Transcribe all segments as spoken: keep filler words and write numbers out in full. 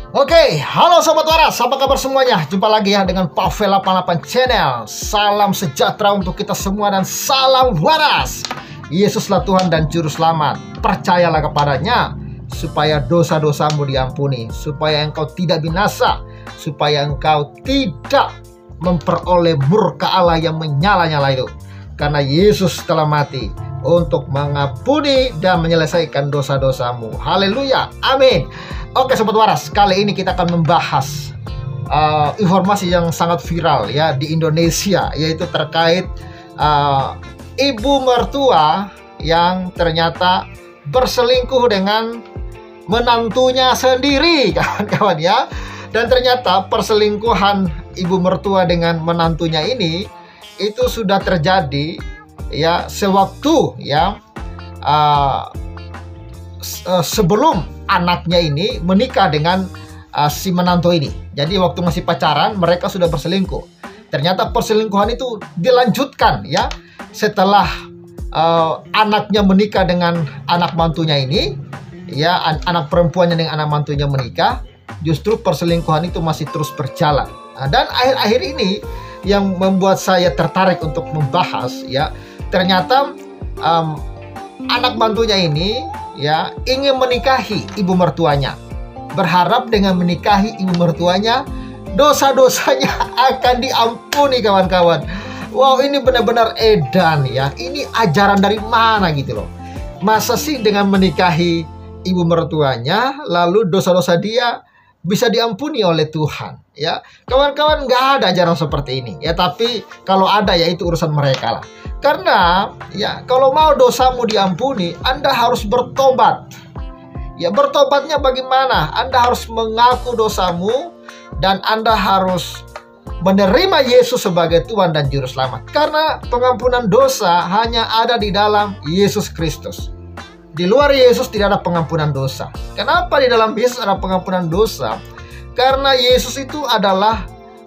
Oke, halo Sobat Waras, apa kabar semuanya? Jumpa lagi ya dengan Pavel delapan puluh delapan Channel. Salam sejahtera untuk kita semua dan salam waras. Yesuslah Tuhan dan Juru Selamat. Percayalah kepadanya supaya dosa-dosamu diampuni, supaya engkau tidak binasa, supaya engkau tidak memperoleh murka Allah yang menyala-nyala itu. Karena Yesus telah mati untuk mengampuni dan menyelesaikan dosa-dosamu. Haleluya, amin. Oke Sobat Waras, kali ini kita akan membahas uh, informasi yang sangat viral ya di Indonesia, yaitu terkait uh, ibu mertua yang ternyata berselingkuh dengan menantunya sendiri, kawan-kawan ya. Dan ternyata perselingkuhan ibu mertua dengan menantunya ini itu sudah terjadi ya sewaktu ya uh, uh, sebelum anaknya ini menikah dengan uh, si menantu ini. Jadi waktu masih pacaran mereka sudah berselingkuh. Ternyata perselingkuhan itu dilanjutkan ya setelah uh, anaknya menikah dengan anak mantunya ini, ya an anak perempuannya dengan anak mantunya menikah. Justru perselingkuhan itu masih terus berjalan. Nah, dan akhir-akhir ini yang membuat saya tertarik untuk membahas ya, ternyata um, anak mantunya ini ya ingin menikahi ibu mertuanya, berharap dengan menikahi ibu mertuanya dosa-dosanya akan diampuni, kawan-kawan. Wow, ini benar-benar edan ya. Ini ajaran dari mana gitu loh. Masa sih dengan menikahi ibu mertuanya lalu dosa-dosa dia bisa diampuni oleh Tuhan ya, kawan-kawan? Nggak ada ajaran seperti ini ya, tapi kalau ada ya itu urusan mereka lah. Karena ya kalau mau dosamu diampuni, Anda harus bertobat. Ya, bertobatnya bagaimana? Anda harus mengaku dosamu dan Anda harus menerima Yesus sebagai Tuhan dan Juru Selamat. Karena pengampunan dosa hanya ada di dalam Yesus Kristus. Di luar Yesus tidak ada pengampunan dosa. Kenapa di dalam Yesus ada pengampunan dosa? Karena Yesus itu adalah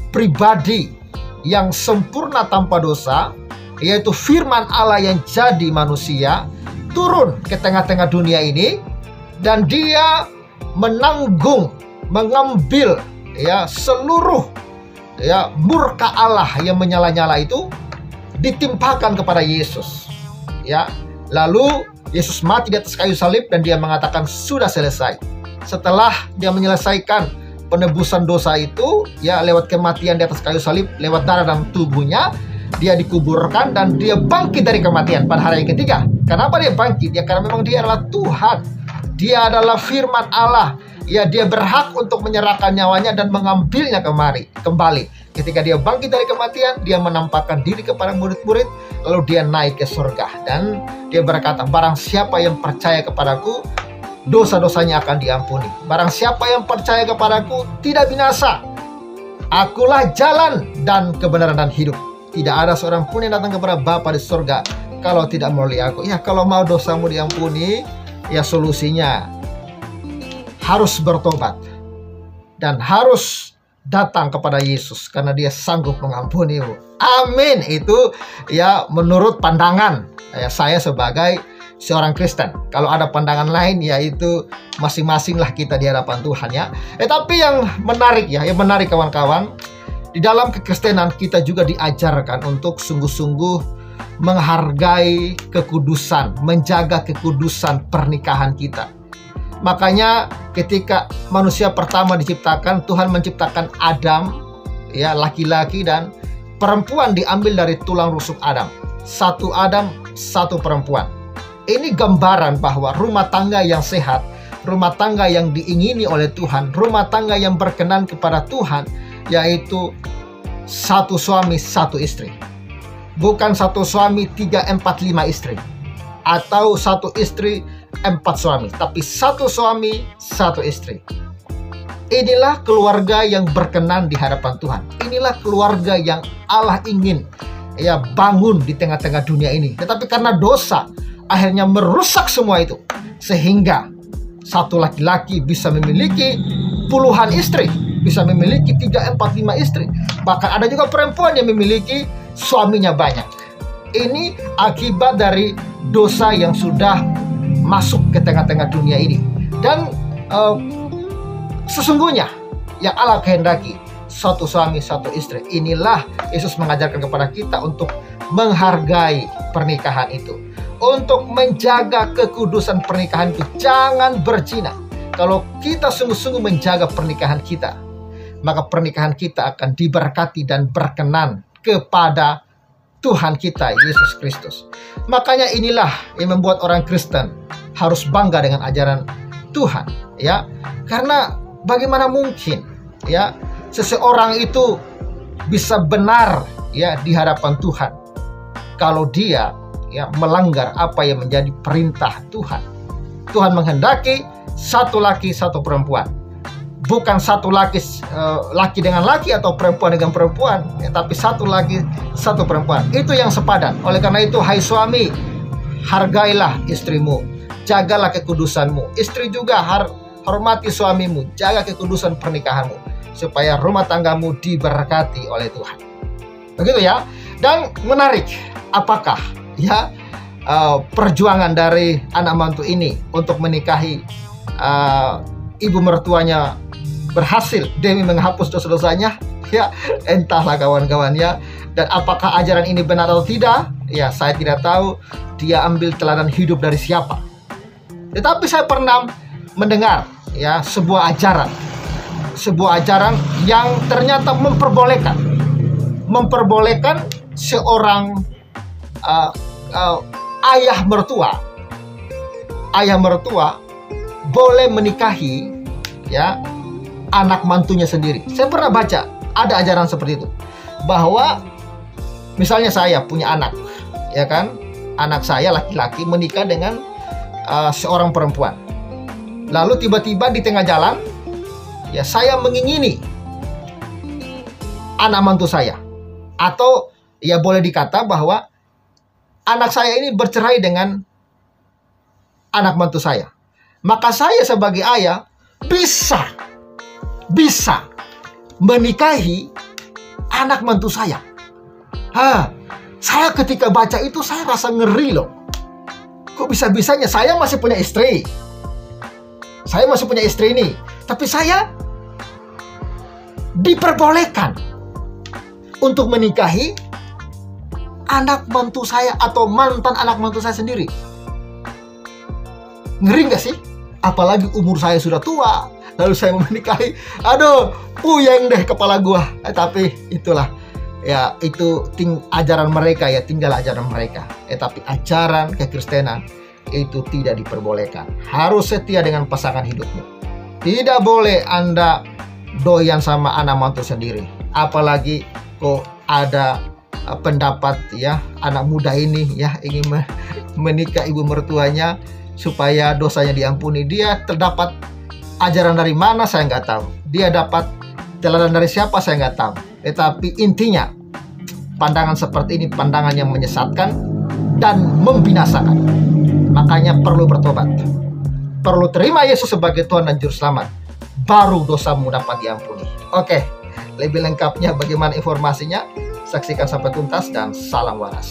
pribadi yang sempurna tanpa dosa, yaitu firman Allah yang jadi manusia, turun ke tengah-tengah dunia ini, dan dia menanggung, mengambil ya seluruh ya murka Allah yang menyala-nyala itu ditimpakan kepada Yesus. Ya, lalu Yesus mati di atas kayu salib dan dia mengatakan sudah selesai. Setelah dia menyelesaikan penebusan dosa itu ya lewat kematian di atas kayu salib, lewat darah dan tubuhnya, dia dikuburkan dan dia bangkit dari kematian pada hari yang ketiga. Kenapa dia bangkit? Ya karena memang dia adalah Tuhan. Dia adalah firman Allah. Ya, dia berhak untuk menyerahkan nyawanya dan mengambilnya kemari, kembali. Ketika dia bangkit dari kematian, dia menampakkan diri kepada murid-murid, lalu dia naik ke surga. Dan dia berkata, barang siapa yang percaya kepadaku, dosa-dosanya akan diampuni. Barang siapa yang percaya kepadaku tidak binasa. Akulah jalan dan kebenaran dan hidup. Tidak ada seorang pun yang datang kepada Bapa di surga kalau tidak melalui aku. Ya, kalau mau dosamu diampuni, ya solusinya harus bertobat dan harus datang kepada Yesus karena dia sanggup mengampunimu. Amin. Itu ya menurut pandangan ya saya sebagai seorang Kristen. Kalau ada pandangan lain ya itu masing-masing lah kita di hadapan Tuhan ya. Eh tapi yang menarik ya, yang menarik kawan-kawan, di dalam kekristenan kita juga diajarkan untuk sungguh-sungguh menghargai kekudusan, menjaga kekudusan pernikahan kita. Makanya ketika manusia pertama diciptakan, Tuhan menciptakan Adam, ya laki-laki dan perempuan diambil dari tulang rusuk Adam. Satu Adam, satu perempuan. Ini gambaran bahwa rumah tangga yang sehat, rumah tangga yang diingini oleh Tuhan, rumah tangga yang berkenan kepada Tuhan, yaitu satu suami, satu istri. Bukan satu suami, tiga, empat, lima istri. Atau satu istri, empat suami. Tapi satu suami, satu istri. Inilah keluarga yang berkenan di hadapan Tuhan. Inilah keluarga yang Allah ingin ya bangun di tengah-tengah dunia ini. Tetapi karena dosa, akhirnya merusak semua itu. Sehingga satu laki-laki bisa memiliki puluhan istri. Bisa memiliki tiga, empat, lima istri. Bahkan ada juga perempuan yang memiliki suaminya banyak. Ini akibat dari dosa yang sudah masuk ke tengah-tengah dunia ini. Dan uh, sesungguhnya yang Allah kehendaki satu suami satu istri. Inilah Yesus mengajarkan kepada kita untuk menghargai pernikahan itu, untuk menjaga kekudusan pernikahan itu. Jangan berzina. Kalau kita sungguh-sungguh menjaga pernikahan kita, maka pernikahan kita akan diberkati dan berkenan kepada Tuhan kita Yesus Kristus. Makanya inilah yang membuat orang Kristen harus bangga dengan ajaran Tuhan, ya. Karena bagaimana mungkin, ya, seseorang itu bisa benar, ya, di hadapan Tuhan kalau dia, ya, melanggar apa yang menjadi perintah Tuhan. Tuhan menghendaki satu laki satu perempuan, bukan satu laki uh, laki dengan laki atau perempuan dengan perempuan, ya, tapi satu laki satu perempuan. Itu yang sepadan. Oleh karena itu, hai suami, hargailah istrimu, jagalah kekudusanmu. Istri juga har hormati suamimu, jaga kekudusan pernikahanmu, supaya rumah tanggamu diberkati oleh Tuhan. Begitu, ya. Dan menarik, apakah, ya, uh, perjuangan dari anak mantu ini untuk menikahi uh, ibu mertuanya berhasil demi menghapus dosa-dosanya, ya, entahlah kawan-kawannya. Dan apakah ajaran ini benar atau tidak, ya, saya tidak tahu. Dia ambil teladan hidup dari siapa. Tetapi saya pernah mendengar, ya, sebuah ajaran sebuah ajaran yang ternyata memperbolehkan memperbolehkan seorang uh, uh, ayah mertua ayah mertua boleh menikahi, ya, anak mantunya sendiri. Saya pernah baca ada ajaran seperti itu, bahwa misalnya saya punya anak, ya kan, anak saya laki-laki menikah dengan uh, seorang perempuan. Lalu tiba-tiba di tengah jalan, ya, saya mengingini anak mantu saya. Atau, ya, boleh dikata bahwa anak saya ini bercerai dengan anak mantu saya. Maka saya sebagai ayah bisa bisa menikahi anak mantu saya. Hah, saya ketika baca itu saya rasa ngeri loh. Kok bisa-bisanya saya masih punya istri? Saya masih punya istri ini, tapi saya diperbolehkan untuk menikahi anak mantu saya atau mantan anak mantu saya sendiri. Ngeri gak sih? Apalagi umur saya sudah tua, lalu saya mau menikahi. Aduh, puyeng deh kepala gua. Eh, tapi itulah, ya, itu ting ajaran mereka, ya, tinggal ajaran mereka. Eh, tapi ajaran kekristenan itu tidak diperbolehkan. Harus setia dengan pasangan hidupmu. Tidak boleh Anda doyan sama anak mantu sendiri. Apalagi kok ada uh, pendapat, ya, anak muda ini, ya, ingin me menikah ibu mertuanya supaya dosanya diampuni. Dia terdapat ajaran dari mana saya nggak tahu. Dia dapat teladan dari siapa saya nggak tahu. Tetapi intinya, pandangan seperti ini pandangan yang menyesatkan dan membinasakan. Makanya perlu bertobat, perlu terima Yesus sebagai Tuhan dan Juru Selamat, baru dosamu dapat diampuni. Oke, lebih lengkapnya bagaimana informasinya, saksikan sampai tuntas dan salam waras.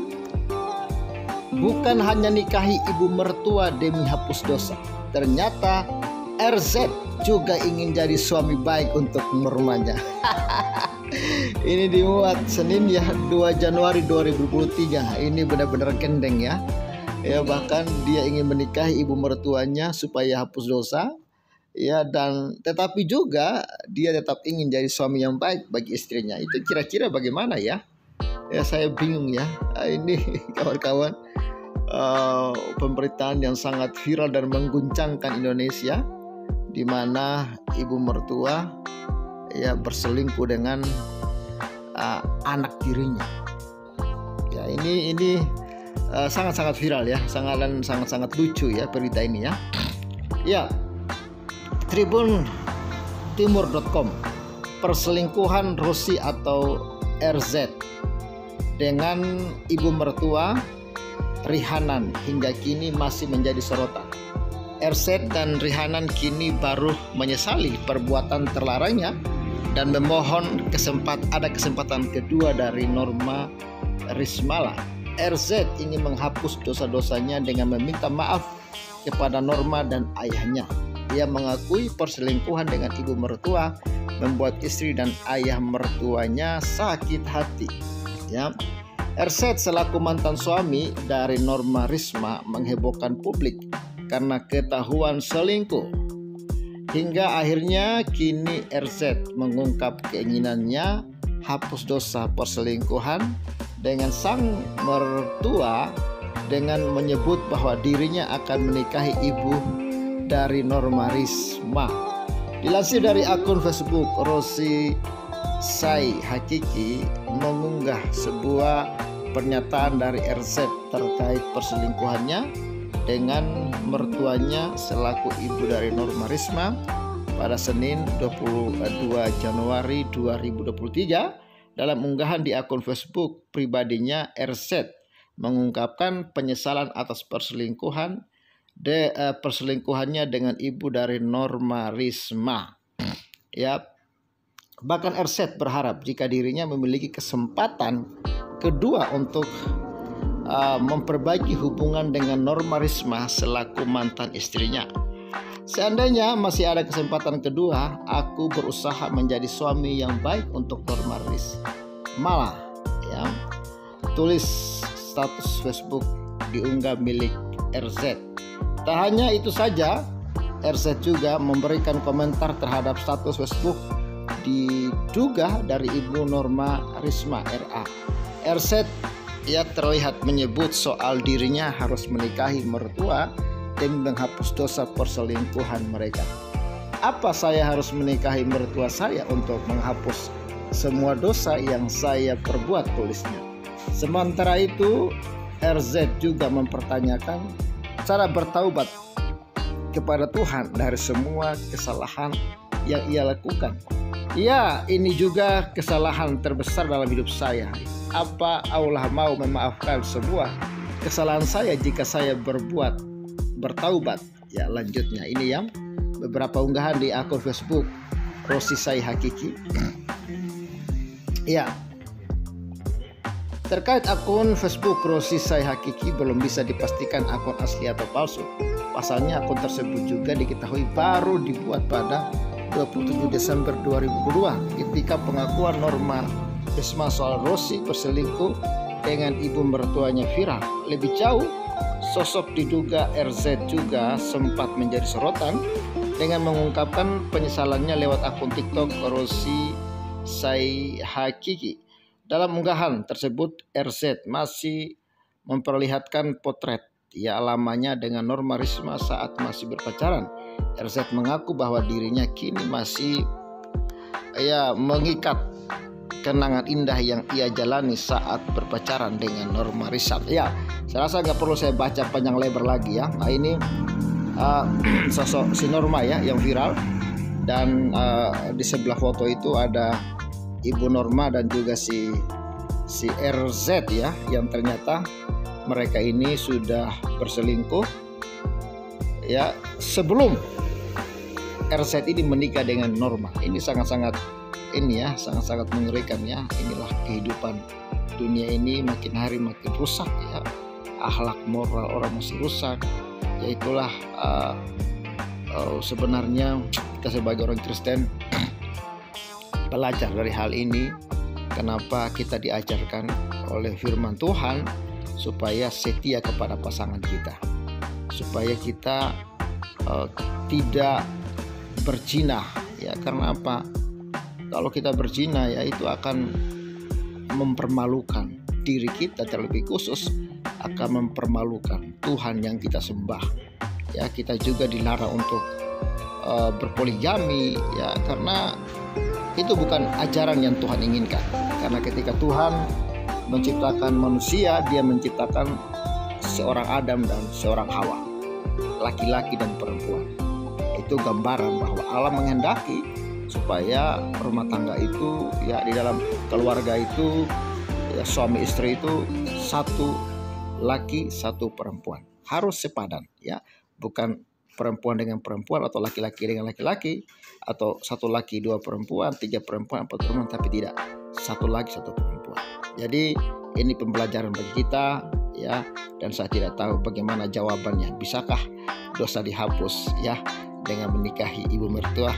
Bukan hanya nikahi ibu mertua demi hapus dosa, ternyata R Z juga ingin jadi suami baik untuk merumahnya. Ini dimuat Senin, ya, dua Januari dua ribu dua puluh tiga. Ini benar-benar kendeng, ya. Ya, bahkan dia ingin menikahi ibu mertuanya supaya hapus dosa, ya, dan tetapi juga dia tetap ingin jadi suami yang baik bagi istrinya. Itu kira-kira bagaimana, ya? Ya, saya bingung, ya. Ini kawan-kawan, uh, pemberitaan yang sangat viral dan mengguncangkan Indonesia, di mana ibu mertua, ya, berselingkuh dengan uh, anak tirinya. Ya, ini ini Uh, sangat-sangat viral, ya, sangat dan sangat-sangat lucu, ya, berita ini, ya. Ya, Tribun Timur dot com, perselingkuhan Rosi atau R Z dengan ibu mertua Rihanan hingga kini masih menjadi sorotan. R Z dan Rihanan kini baru menyesali perbuatan terlarangnya dan memohon kesempat ada kesempatan kedua dari Norma Rismala. R Z ingin menghapus dosa-dosanya dengan meminta maaf kepada Norma dan ayahnya. ia mengakui perselingkuhan dengan ibu mertua membuat istri dan ayah mertuanya sakit hati. Ya, R Z selaku mantan suami dari Norma Risma menghebohkan publik karena ketahuan selingkuh. Hingga akhirnya kini R Z mengungkap keinginannya hapus dosa perselingkuhan dengan sang mertua dengan menyebut bahwa dirinya akan menikahi ibu dari Norma Risma. Dilansir dari akun Facebook, Rosi Sai Hakiki mengunggah sebuah pernyataan dari R Z terkait perselingkuhannya dengan mertuanya selaku ibu dari Norma Risma pada Senin dua puluh dua Januari dua ribu dua puluh tiga. Dalam unggahan di akun Facebook pribadinya, R Z mengungkapkan penyesalan atas perselingkuhan de, uh, perselingkuhannya dengan ibu dari Norma Risma. Ya, bahkan R Z berharap jika dirinya memiliki kesempatan kedua untuk Uh, memperbaiki hubungan dengan Norma Risma selaku mantan istrinya. Seandainya masih ada kesempatan kedua, aku berusaha menjadi suami yang baik untuk Norma Risma. Ya, tulis status Facebook diunggah milik R Z. Tak hanya itu saja, R Z juga memberikan komentar terhadap status Facebook diduga dari ibu Norma Risma R A. R Z ia terlihat menyebut soal dirinya harus menikahi mertua dan menghapus dosa perselingkuhan mereka. Apa saya harus menikahi mertua saya untuk menghapus semua dosa yang saya perbuat, tulisnya. Sementara itu, R Z juga mempertanyakan cara bertaubat kepada Tuhan dari semua kesalahan yang ia lakukan. Ya, ini juga kesalahan terbesar dalam hidup saya. Apa Allah mau memaafkan semua kesalahan saya jika saya berbuat bertaubat? Ya, lanjutnya ini yang beberapa unggahan di akun Facebook Rosi Sai Hakiki. Ya, terkait akun Facebook Rosi Sai Hakiki belum bisa dipastikan akun asli atau palsu. Pasalnya akun tersebut juga diketahui baru dibuat pada dua puluh tujuh Desember dua ribu dua ketika pengakuan Norma Risma soal Rosi berselingkuh dengan ibu mertuanya viral. Lebih jauh, sosok diduga R Z juga sempat menjadi sorotan dengan mengungkapkan penyesalannya lewat akun TikTok Rosi Sai Hakiki. Dalam unggahan tersebut, R Z masih memperlihatkan potret ya lamanya dengan Norma Risma saat masih berpacaran. R Z mengaku bahwa dirinya kini masih ya mengikat kenangan indah yang ia jalani saat berpacaran dengan Norma Risma. Ya, saya rasa nggak perlu saya baca panjang lebar lagi ya. Nah, ini uh, sosok si Norma ya yang viral, dan uh, di sebelah foto itu ada ibu Norma dan juga si si R Z ya, yang ternyata mereka ini sudah berselingkuh ya sebelum R Z ini menikah dengan Norma. Ini sangat-sangat ini ya sangat-sangat mengerikan ya. Inilah kehidupan dunia ini, makin hari makin rusak ya, akhlak moral orang masih rusak. Ya itulah uh, uh, sebenarnya kita sebagai orang Kristen belajar dari hal ini. Kenapa kita diajarkan oleh firman Tuhan supaya setia kepada pasangan kita, supaya kita uh, tidak berzina ya. Karena apa? Kalau kita berzina ya itu akan mempermalukan diri kita, terlebih khusus akan mempermalukan Tuhan yang kita sembah. Ya, kita juga dilarang untuk uh, berpoligami ya, karena itu bukan ajaran yang Tuhan inginkan. Karena ketika Tuhan menciptakan manusia, Dia menciptakan seorang Adam dan seorang Hawa, laki-laki dan perempuan. Itu gambaran bahwa Allah menghendaki supaya rumah tangga itu ya, di dalam keluarga itu ya, suami istri itu satu laki satu perempuan, harus sepadan ya, bukan perempuan dengan perempuan atau laki-laki dengan laki-laki, atau satu laki dua perempuan, tiga perempuan empat perempuan, tapi tidak, satu laki satu perempuan. Jadi ini pembelajaran bagi kita ya, dan saya tidak tahu bagaimana jawabannya. Bisakah dosa dihapus ya dengan menikahi ibu mertua?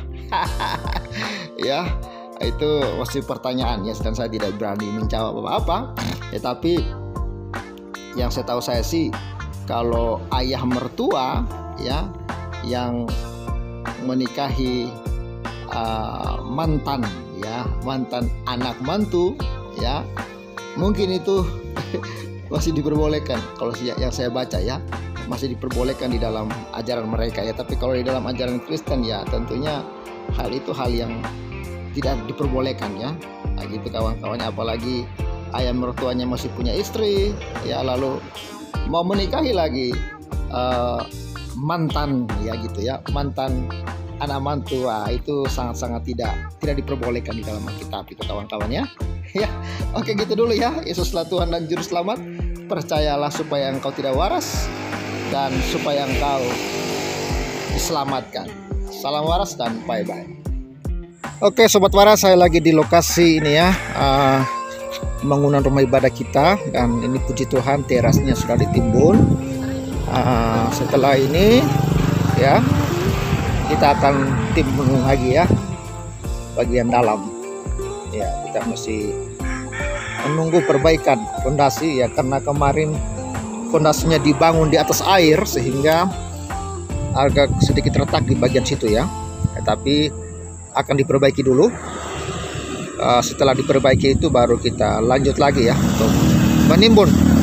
Ya, itu masih pertanyaan ya, dan saya tidak berani menjawab apa-apa. Ya, tapi yang saya tahu saya sih, kalau ayah mertua ya yang menikahi uh, mantan ya, mantan anak mantu ya, mungkin itu masih diperbolehkan. Kalau yang saya baca ya, masih diperbolehkan di dalam ajaran mereka ya. Tapi kalau di dalam ajaran Kristen ya, tentunya hal itu hal yang tidak diperbolehkan ya. Nah, gitu kawan-kawannya, apalagi ayah mertuanya masih punya istri ya, lalu mau menikahi lagi uh, mantan ya gitu ya, mantan anak mantu. Wah, itu sangat-sangat tidak tidak diperbolehkan di dalam Alkitab itu kawan-kawannya. Ya, oke gitu dulu ya. Yesuslah Tuhan dan Juru Selamat. Percayalah supaya engkau tidak waras dan supaya engkau diselamatkan. Salam waras dan bye-bye. Oke Sobat Waras, saya lagi di lokasi ini ya, uh, bangunan rumah ibadah kita. Dan ini puji Tuhan terasnya sudah ditimbun. uh, Setelah ini ya, kita akan timbun lagi ya bagian dalam ya. Kita masih menunggu perbaikan fondasi ya, karena kemarin fondasinya dibangun di atas air sehingga agak sedikit retak di bagian situ ya. Tapi akan diperbaiki dulu. Uh, setelah diperbaiki itu baru kita lanjut lagi ya untuk menimbun.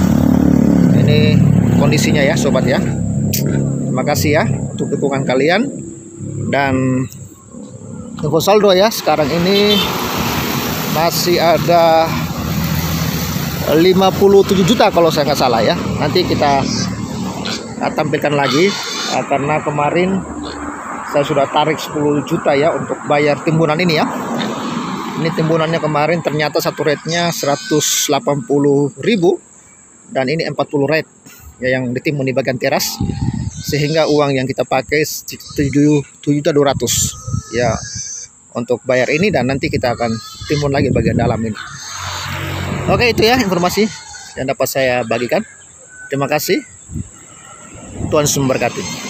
Ini kondisinya ya sobat ya. Terima kasih ya untuk dukungan kalian. Dan info saldo ya, sekarang ini masih ada lima puluh tujuh juta kalau saya nggak salah ya. Nanti kita tampilkan lagi, karena kemarin saya sudah tarik sepuluh juta ya untuk bayar timbunan ini ya. Ini timbunannya kemarin ternyata satu rate-nya seratus delapan puluh ribu, dan ini empat puluh rate ya yang ditimbun di bagian teras, sehingga uang yang kita pakai tujuh juta dua ratus ya untuk bayar ini, dan nanti kita akan timbun lagi bagian dalam ini. Oke, itu ya informasi yang dapat saya bagikan. Terima kasih. Tuhan Yesus memberkati.